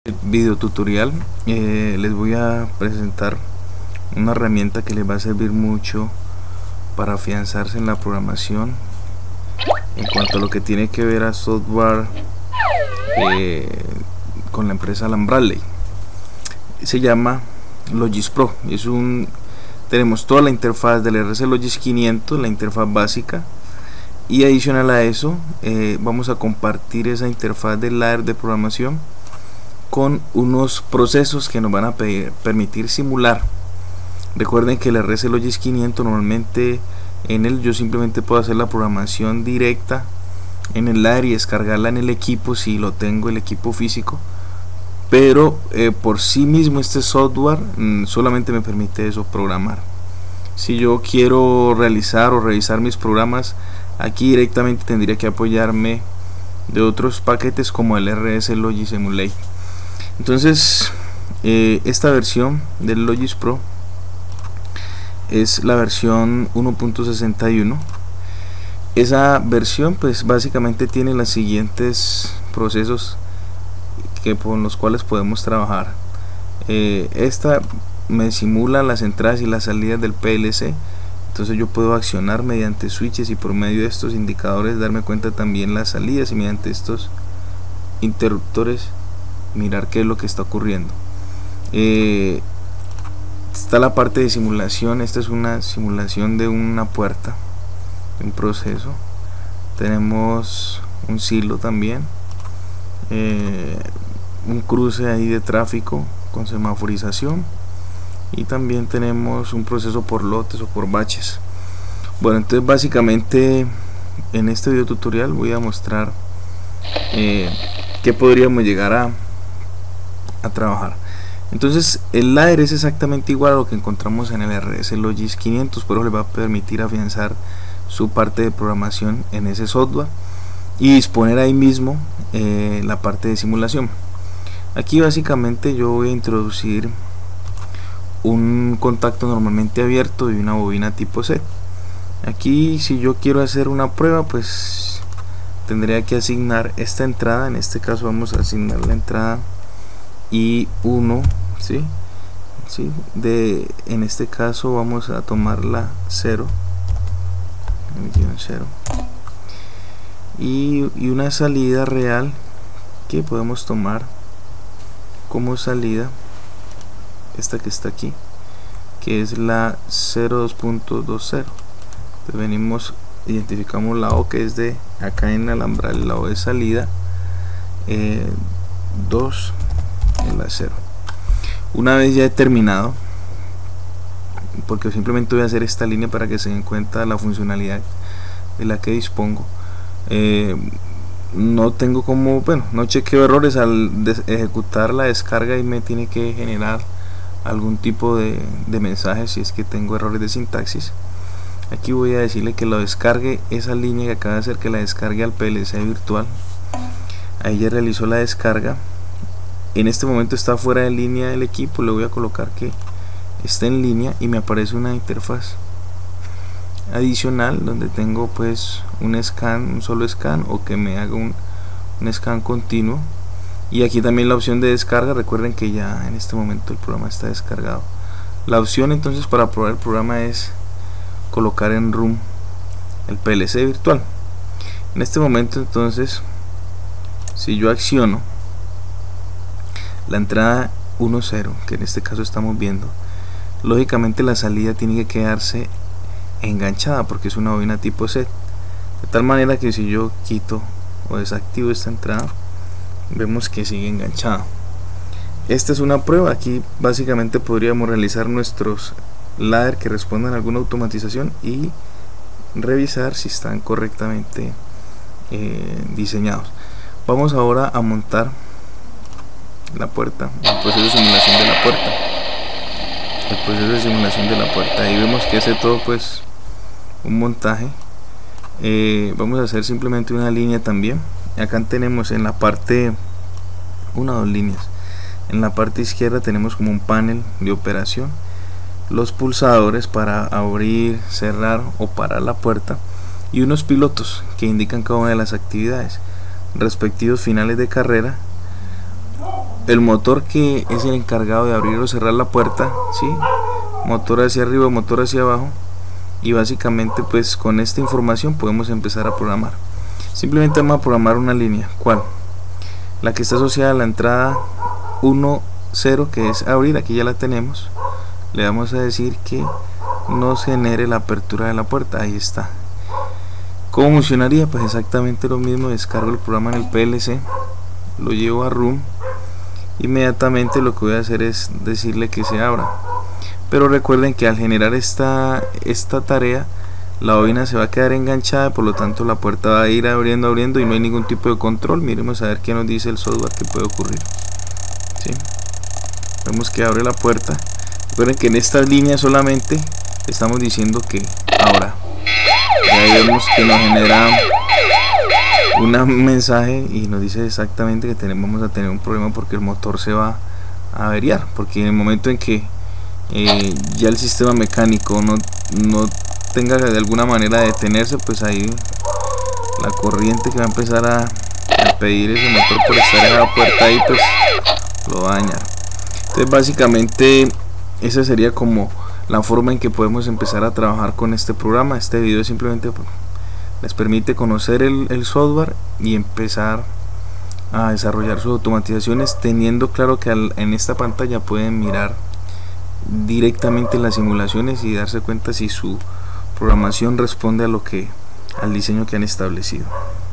Video tutorial les voy a presentar una herramienta que les va a servir mucho para afianzarse en la programación en cuanto a lo que tiene que ver a software con la empresa Lam Bradley. Se llama Logis Pro. Tenemos toda la interfaz del RC Logis 500, la interfaz básica, y adicional a eso vamos a compartir esa interfaz del ladder de programación con unos procesos que nos van a permitir simular. Recuerden que el RC Logis 500 normalmente en él yo simplemente puedo hacer la programación directa en el ladder y descargarla en el equipo si lo tengo, el equipo físico, pero por sí mismo este software solamente me permite eso, programar. Si yo quiero realizar o revisar mis programas, aquí directamente tendría que apoyarme de otros paquetes como el RS Logis Emulate. Entonces esta versión del Logis Pro es la versión 1.61. esa versión pues básicamente tiene los siguientes procesos con los cuales podemos trabajar. Esta me simula las entradas y las salidas del PLC, entonces yo puedo accionar mediante switches y por medio de estos indicadores darme cuenta también las salidas, y mediante estos interruptores mirar qué es lo que está ocurriendo. Está la parte de simulación. Esta es una simulación de una puerta, un proceso. Tenemos un silo también, un cruce ahí de tráfico con semaforización, y también tenemos un proceso por lotes o por baches. Bueno, entonces básicamente en este video tutorial voy a mostrar qué podríamos llegar a trabajar. Entonces el ladder es exactamente igual a lo que encontramos en el RS Logis 500, pero le va a permitir afianzar su parte de programación en ese software y disponer ahí mismo la parte de simulación. Aquí básicamente yo voy a introducir un contacto normalmente abierto y una bobina tipo C. Aquí si yo quiero hacer una prueba, pues tendría que asignar esta entrada. En este caso vamos a asignar la entrada I1, ¿sí? En este caso vamos a tomar la 0 y una salida real que podemos tomar como salida esta que está aquí, que es la 02.20. Entonces identificamos la O, que es de acá en alambrar, la O de salida, 2 en la 0. Una vez ya he terminado, porque simplemente voy a hacer esta línea para que se den cuenta la funcionalidad de la que dispongo, no tengo como, bueno, no chequeo errores al ejecutar la descarga y me tiene que generar algún tipo de mensaje si es que tengo errores de sintaxis. Aquí voy a decirle que lo descargue, esa línea que acaba de hacer, que la descargue al PLC virtual. Ahí ya realizó la descarga. En este momento está fuera de línea del equipo, le voy a colocar que está en línea y me aparece una interfaz adicional donde tengo pues un solo scan, o que me haga un scan continuo, y aquí también la opción de descarga. Recuerden que ya en este momento el programa está descargado. La opción entonces para probar el programa es colocar en room el PLC virtual. En este momento entonces, si yo acciono la entrada 1.0, que en este caso estamos viendo, lógicamente la salida tiene que quedarse enganchada porque es una bobina tipo C, de tal manera que si yo quito o desactivo esta entrada, vemos que sigue enganchada. Esta es una prueba. Aquí básicamente podríamos realizar nuestros ladder que respondan a alguna automatización y revisar si están correctamente diseñados. Vamos ahora a montar la puerta, el proceso de simulación de la puerta. Ahí vemos que hace todo pues un montaje. Vamos a hacer simplemente una línea también. Acá tenemos en la parte dos líneas. En la parte izquierda tenemos como un panel de operación, los pulsadores para abrir, cerrar o parar la puerta, y unos pilotos que indican cada una de las actividades, respectivos finales de carrera el motor que es el encargado de abrir o cerrar la puerta, ¿sí? Motor hacia arriba, motor hacia abajo, y básicamente pues con esta información podemos empezar a programar. Simplemente vamos a programar una línea. ¿Cuál? La que está asociada a la entrada 1, 0, que es abrir. Aquí ya la tenemos. Le vamos a decir que nos genere la apertura de la puerta. Ahí está. ¿Cómo funcionaría? Pues exactamente lo mismo. Descargo el programa en el PLC, lo llevo a Room. Inmediatamente lo que voy a hacer es decirle que se abra, pero recuerden que al generar esta tarea, la bobina se va a quedar enganchada, por lo tanto la puerta va a ir abriendo y no hay ningún tipo de control. Miremos a ver qué nos dice el software que puede ocurrir. ¿Sí? Vemos que abre la puerta. Recuerden que en estas líneas solamente estamos diciendo que abra. Ya vemos que nos genera un mensaje y nos dice exactamente que vamos a tener un problema porque el motor se va a averiar, porque en el momento en que ya el sistema mecánico no tenga de alguna manera de detenerse, pues ahí la corriente que va a empezar a pedir ese motor por estar en la puerta ahí, pues lo va a dañar. Entonces básicamente esa sería como la forma en que podemos empezar a trabajar con este programa. Este video simplemente les permite conocer el software y empezar a desarrollar sus automatizaciones, teniendo claro que en esta pantalla pueden mirar directamente las simulaciones y darse cuenta si su programación responde al diseño que han establecido.